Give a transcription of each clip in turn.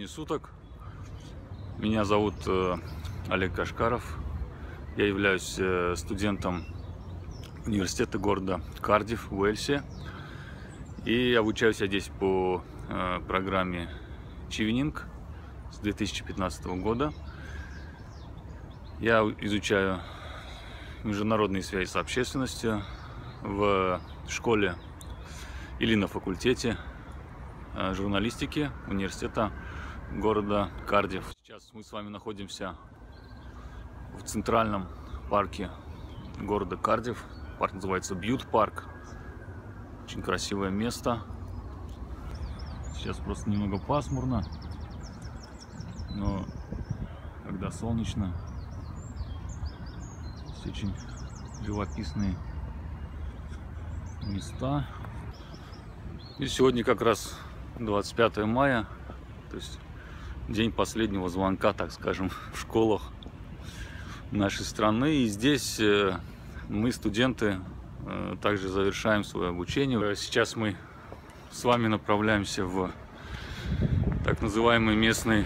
суток. Меня зовут Олег Кашкаров. Я являюсь студентом университета города Кардифф в Уэльсе. И обучаюсь я здесь по программе Chevening с 2015 года. Я изучаю международные связи с общественностью в школе или на факультете журналистики университета города Кардифф. Сейчас мы с вами находимся в центральном парке города Кардифф. Парк называется Бьют парк. Очень красивое место. Сейчас просто немного пасмурно, но когда солнечно, есть очень живописные места. И сегодня как раз 25 мая, то есть день последнего звонка, так скажем, в школах нашей страны. И здесь мы, студенты, также завершаем свое обучение. Сейчас мы с вами направляемся в так называемый местный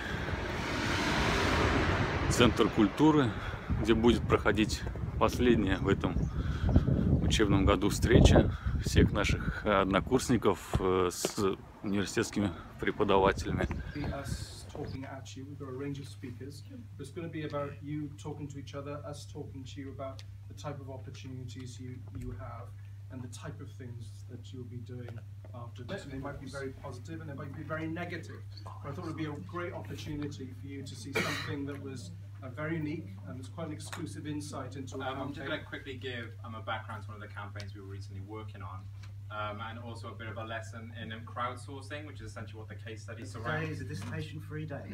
центр культуры, где будет проходить последняя в этом учебном году встреча всех наших однокурсников с университетскими преподавателями. Talking at you. We've got a range of speakers. It's going to be about you talking to each other, us talking to you about the type of opportunities you have and the type of things that you'll be doing after this. And they might be very positive and they might be very negative. But I thought it would be a great opportunity for you to see something that was very unique and it's quite an exclusive insight into a campaign. I'm just going to quickly give a background to one of the campaigns we were recently working on. And also a bit of a lesson in crowdsourcing, which is essentially what the case study surrounds. Today is a dissertation-free day.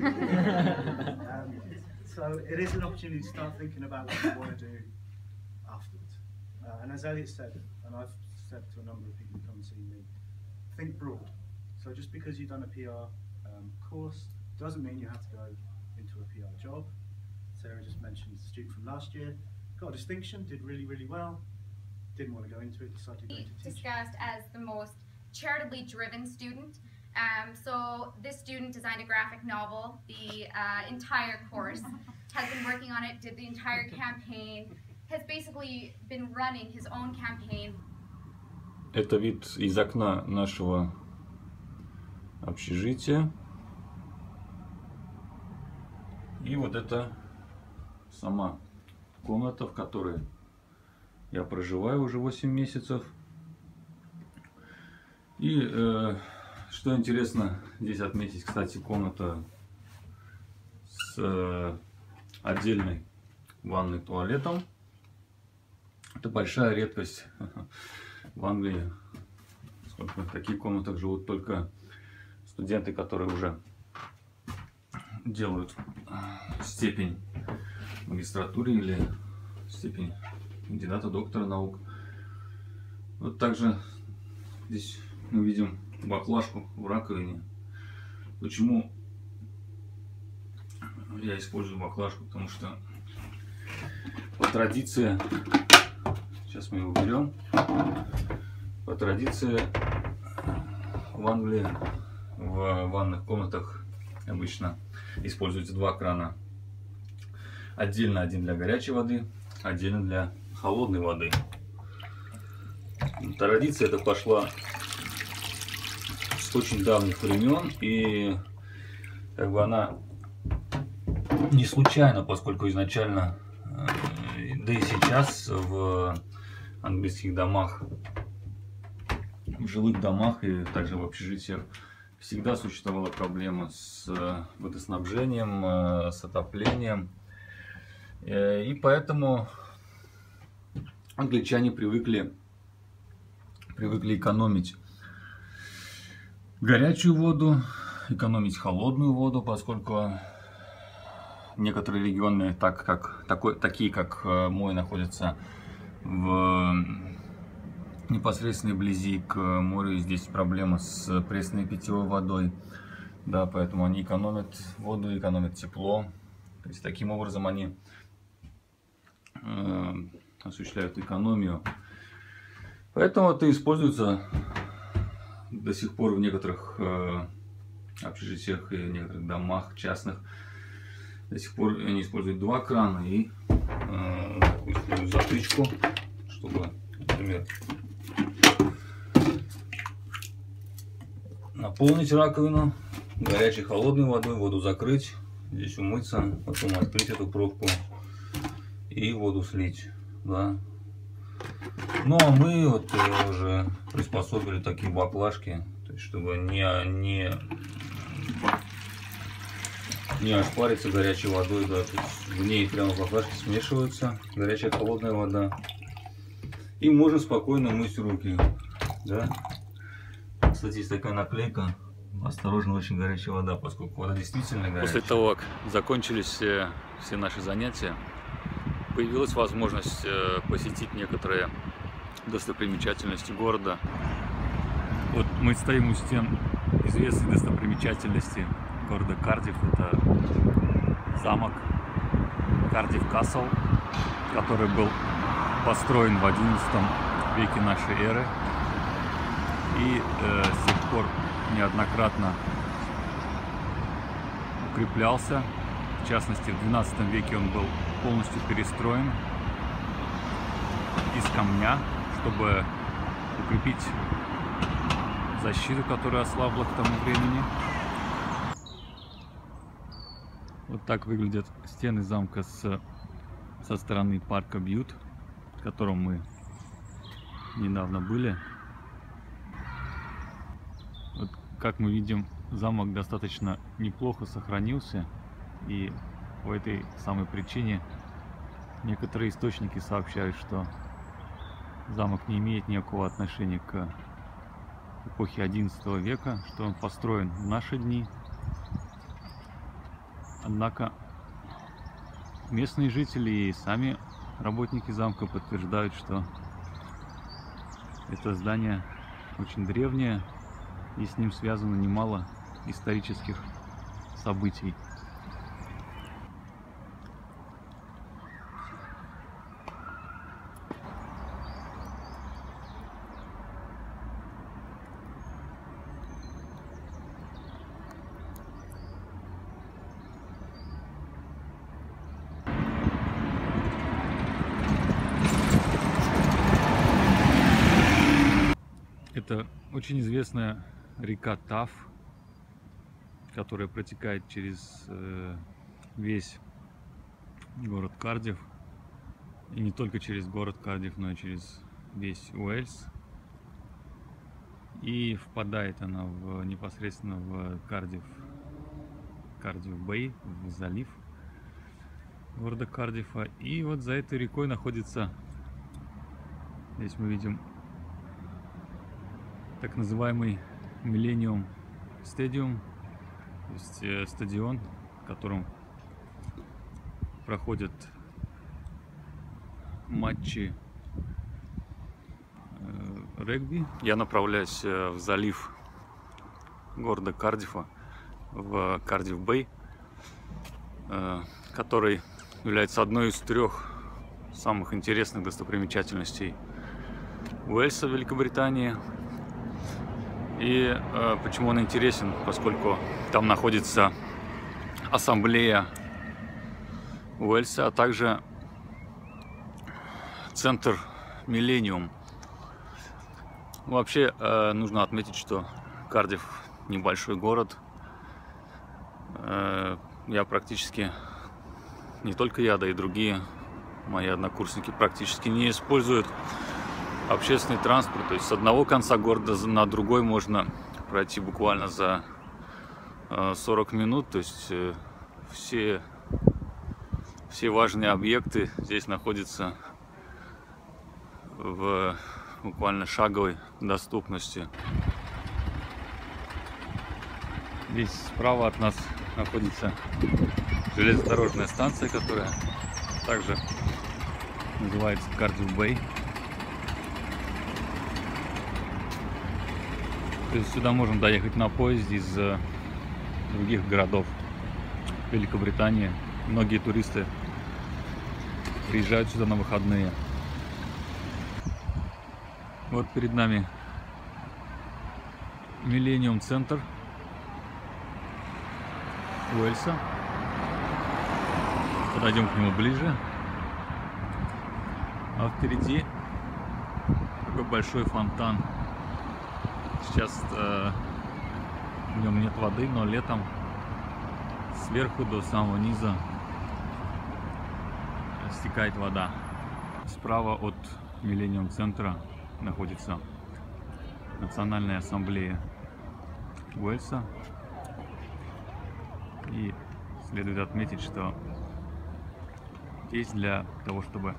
So it is an opportunity to start thinking about what you want to do afterwards. And as Elliot said, and I've said to a number of people who come and see me, think broad. So just because you've done a PR course doesn't mean you have to go into a PR job. Sarah just mentioned the student from last year, got a distinction, did really, really well. Didn't want to go into it, decided to go into teaching. Discussed as the most charitably driven student. So this student designed a graphic novel. The entire course has been working on it, did the entire campaign, has basically been running his own campaign. Это вид из окна нашего общежития. И вот это сама комната, в которой я проживаю уже 8 месяцев. И что интересно здесь отметить, кстати, комната с отдельной ванной, туалетом. Это большая редкость в Англии. Поскольку в таких комнатах живут только студенты, которые уже делают степень магистратуры или степень кандидата, доктора наук. Вот также здесь мы видим баклажку в раковине. Почему я использую баклажку? Потому что по традиции, сейчас мы его уберем, по традиции в Англии в ванных комнатах обычно используются два крана. Отдельно один для горячей воды, отдельно для холодной воды. Традиция эта пошла с очень давних времен, и как бы она не случайна, поскольку изначально, да и сейчас в английских домах, в жилых домах и также в общежитиях всегда существовала проблема с водоснабжением, с отоплением, и поэтому англичане привыкли экономить горячую воду, экономить холодную воду, поскольку некоторые регионы, такие как мой, находятся в непосредственной близи к морю. Здесь проблема с пресной питьевой водой, да, поэтому они экономят воду, экономят тепло. То есть таким образом они осуществляют экономию. Поэтому это используется до сих пор в некоторых общежитиях и некоторых домах частных до сих пор они используют 2 крана и используют затычку, чтобы, например, наполнить раковину горячей холодной водой, воду закрыть, здесь умыться, потом открыть эту пробку и воду слить, да. Ну а мы вот уже приспособили такие баклажки, то есть, чтобы не ошпариться горячей водой, да, то есть в ней прямо в баклажке смешивается горячая холодная вода, и можно спокойно мыть руки, да. Кстати, есть такая наклейка: осторожно, очень горячая вода, поскольку вода действительно горячая. После того, как закончились все наши занятия, появилась возможность посетить некоторые достопримечательности города. Вот мы стоим у стен известной достопримечательности города Кардифф. Это замок Кардифф Касл, который был построен в XI веке нашей эры и с тех пор неоднократно укреплялся. В частности, в XII веке он был полностью перестроен из камня, чтобы укрепить защиту, которая ослабла к тому времени. Вот так выглядят стены замка со стороны парка Бьют, в котором мы недавно были. Вот, как мы видим, замок достаточно неплохо сохранился, и по этой самой причине некоторые источники сообщают, что замок не имеет никакого отношения к эпохе XI века, что он построен в наши дни. Однако местные жители и сами работники замка подтверждают, что это здание очень древнее, и с ним связано немало исторических событий. Это очень известная река Таф, которая протекает через весь город Кардифф. И не только через город Кардифф, но и через весь Уэльс. И впадает она непосредственно в Кардифф-Бэй, в залив города Кардиффа. И вот за этой рекой находится, здесь мы видим, так называемый Millennium Stadium, то есть стадион, в котором проходят матчи регби. Я направляюсь в залив города Кардиффа, в Кардифф-Бэй, который является одной из 3 самых интересных достопримечательностей Уэльса, Великобритании. И почему он интересен? Поскольку там находится ассамблея Уэльса, а также центр Millennium. Вообще нужно отметить, что Кардифф небольшой город. Я практически, не только я, да и другие мои однокурсники практически не используют общественный транспорт. То есть с одного конца города на другой можно пройти буквально за 40 минут. То есть все важные объекты здесь находятся в буквально шаговой доступности. Здесь справа от нас находится железнодорожная станция, которая также называется Кардифф-Бэй. То есть сюда можно доехать на поезде из других городов Великобритании. Многие туристы приезжают сюда на выходные. Вот перед нами Millennium Центр. Уэльса. Подойдем к нему ближе. А впереди такой большой фонтан. Сейчас в нем нет воды, но летом сверху до самого низа стекает вода. Справа от Миллениум центра находится Национальная ассамблея Уэльса. И следует отметить, что здесь для того, чтобы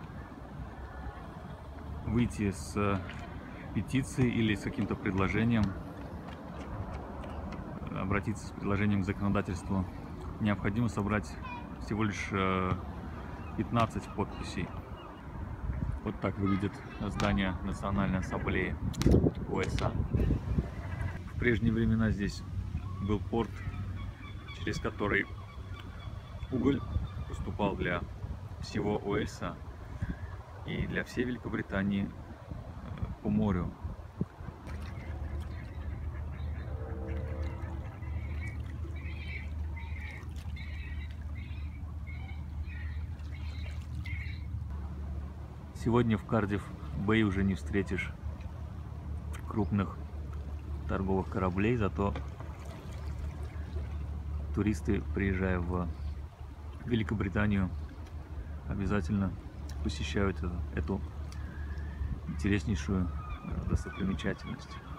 выйти с петицией или с каким-то предложением, обратиться с предложением к законодательству, необходимо собрать всего лишь 15 подписей. Вот так выглядит здание Национальной ассамблеи Уэльса. В прежние времена здесь был порт, через который уголь поступал для всего Уэльса и для всей Великобритании по морю. Сегодня в Кардифф-Бэй уже не встретишь крупных торговых кораблей, зато туристы, приезжая в Великобританию, обязательно посещают эту интереснейшую достопримечательность.